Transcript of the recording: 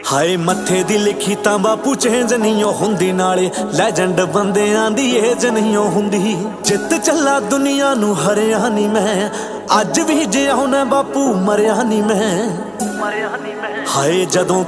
ਹਾਏ ਮੱਥੇ ਦੀ ਲਿਖੀ ਤਾਂ ਬਾਪੂ ਚੇਂਜ ਨਹੀਂ ਉਹ ਹੁੰਦੀ, ਨਾਲੇ ਲੈਜੈਂਡ ਬੰਦਿਆਂ ਦੀ ਏਜ ਨਹੀਂ ਉਹ ਹੁੰਦੀ। ਜਿੱਤ ਚੱਲਾ ਦੁਨੀਆ ਨੂੰ ਹਰਿਆ ਨਹੀਂ ਮੈਂ, ਅੱਜ ਵੀ ਜਿਉਣਾ ਬਾਪੂ ਮਰਿਆ ਨਹੀਂ ਮੈਂ। ਹਾਏ ਜਦੋਂ